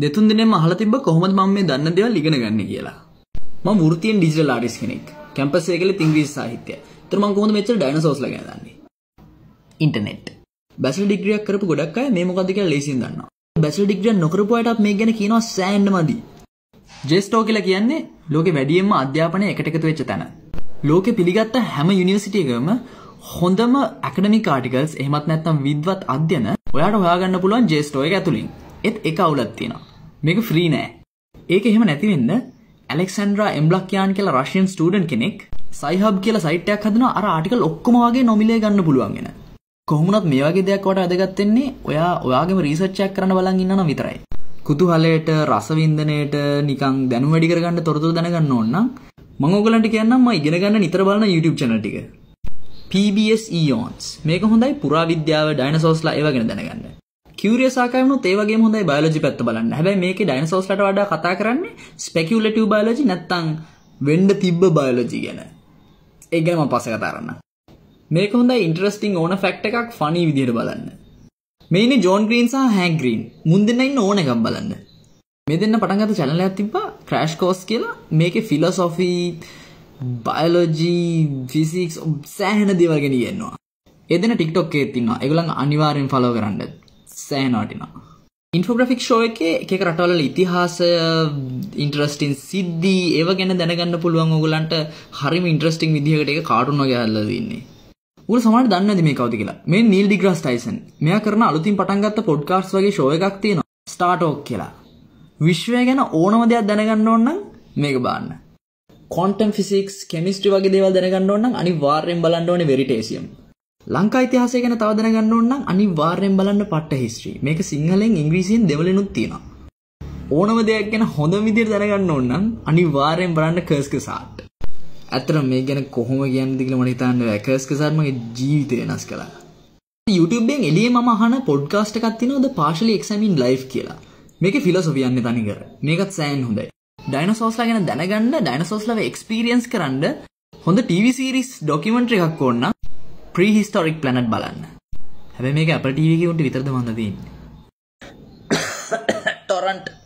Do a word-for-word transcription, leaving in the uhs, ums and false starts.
දෙතුන් දිනෙම අහලා තිබ්බ කොහොමද මම මේ දන්න දේවල් ඉගෙන ගන්න කියලා. මම වෘත්තියෙන් ඩිජිටල් ආටිස්ට් කෙනෙක්. කැම්පස් එකේ ගිහලා ඉංග්‍රීසි සාහිත්‍යය. ඒතර මම කොහොමද මෙච්චර ඩයිනෝසෝස්ලා ගැන දන්නේ? ඉන්ටර්නෙට්. බැචලර් ඩිග්‍රී එකක් කරපු ගොඩක් අය මේ මොකද්ද කියලා ලේසියෙන් දන්නවා. බැචලර් ඩිග්‍රී එකක් නොකරපු අයටත් මේක ගැන කියනවා සෑහෙන්න මදි. ජෙස්ටෝ කියලා කියන්නේ ලෝකේ වැඩියෙන්ම අධ්‍යාපනය එකට එකතු වෙච්ච තැන. ලෝකේ පිළිගත්ත හැම යුනිවර්සිටි එකකම හොඳම ඇකඩමික් ආටිකල්ස් එහෙමත් නැත්නම් විද්වත් අධ්‍යයන ඔයාලට හොයාගන්න පුළුවන් ජෙස්ටෝ එක ඇතුලින්. ඒත් එක අවුලක් තියෙනවා. මේක ෆ්‍රී නෑ. ඒක එහෙම නැති වෙන්න ඇලෙක්සැන්ඩ්‍රා එම්බ්ලක්යාන් කියලා රෂියන් ස්ටුඩන්ට් කෙනෙක් සයිහබ් කියලා සයිට් එකක් හදනවා අර ආටිකල් ඔක්කොම වගේ නොමිලේ ගන්න පුළුවන් වෙන. කොහොමුණත් මේ වගේ දෙයක් වට වැදගත් වෙන්නේ ඔයා ඔයාගේම රිසර්ච් එකක් කරන්න බලන් ඉන්නවා විතරයි. කුතුහලයට රසවින්දනයට නිකන් දැනුම වැඩි කරගන්න තොරතුරු දැනගන්න ඕන නම් මම ඔයගලන්ට කියන්නම් මම ඉගෙන ගන්න නිතර බලන YouTube channel ටික. P B S Eons. මේක හොඳයි පුරාවිද්‍යාව ඩයිනෝසෝස්ලා ඒව ගැන දැනගන්න. Curious ආකාරය වුණොත් ඒ වගේම හොඳයි බයොලොජි පැත්ත බලන්න. හැබැයි මේකේ ඩයිනෝසෝස්ලාට වඩා කතා කරන්නේ ස්පෙකියුලටිව් බයොලොජි නැත්තම් වෙන්න තිබ්බ බයොලොජි ගැන. ඒක ගැන මම පස්සේ කතා කරන්නම්. මේක හොඳයි ඉන්ටරෙස්ටිං ඕන ෆැක්ට් එකක් ෆනි විදිහට බලන්න. මේ ඉන්නේ ජෝන් ග්‍රීන් සහ හැන්ක් ග්‍රීන්. මුන් දෙන්න ඉන්න ඕන එකක් බලන්න. මේ දෙන්න පටන් ගත්ත channel එකක් තිබ්බා ක්‍රෑෂ් කෝස් කියලා. මේකේ ෆිලොසොෆි, බයොලොජි, ෆිසික්ස් සෑහෙන දේවල් ගැන කියනවා. ඒ දෙන්න TikTok එකේ ඉන්නවා. ඒගොල්ලන් අනිවාර්යෙන් follow කරන්න. සෑහෙන වටිනවා. ඉන්ෆෝග්‍රැෆික් ෂෝ එකේ එක එක රටවල ඉතිහාසය, ඉන්ටරෙස්ටිං සිද්ධි ඒව ගැන දැනගන්න පුළුවන් ඕගොල්ලන්ට හරිම ඉන්ටරෙස්ටිං විදිහකට ඒක කාටුන් වගේ හදලා දෙන්නේ. උගල සමහරට දන්නේ නැති මේ කවුද කියලා. මේ නීල් ඩිග්‍රාස් ටයිසන්. මෙයා කරන අලුතින් පටන් ගත්ත පොඩ්කාස්ට් වගේ ෂෝ එකක් තියෙනවා. ස්ටාර් ටෝක් කියලා. විශ්වය ගැන ඕනම දෙයක් දැනගන්න ඕන නම් මේක බලන්න. ක්වොන්ටම් ෆිසික්ස්, කෙමිස්ට්‍රි වගේ දේවල් දැනගන්න ඕන නම් අනිවාර්යෙන් බලන්න ඕනේ වෙරිටේසියම්. ලංකා ඉතිහාසය ගැන තව දැනගන්න ඕන නම් අනිවාර්යෙන් බලන්න පට්ට හිස්ටරි. මේක සිංහලෙන් ඉංග්‍රීසියෙන් දෙවලෙනුත් තියෙනවා. ඕනම දෙයක් ගැන හොඳ විදිහට දැනගන්න ඕන නම් අනිවාර්යෙන් බලන්න කර්ස් කසාට්. ඇත්තටම මේ ගැන කොහොම කියන්නද කියලා මට හිතන්න බෑ. කර්ස් කසාට් මගේ ජීවිතය වෙනස් කළා. YouTube එකෙන් එළියේ මම අහන පොඩ්කාස්ට් එකක් තියෙනවා The Partially Examined Life කියලා. මේකේ ෆිලොසොෆි යන්නේ තනි කර. මේකත් සෑහෙන හොඳයි. ඩයිනෝසෝස්ලා ගැන දැනගන්න, ඩයිනෝසෝස්ලාව එක්ස්පීරියන්ස් කරන්න හොඳ T V series documentary එකක් ඕන නම් Prehistoric Planet බලන්න. හැබැයි මේක Apple T V එකේ උන්ට විතරද මන්ද තියෙන්නේ. Torrent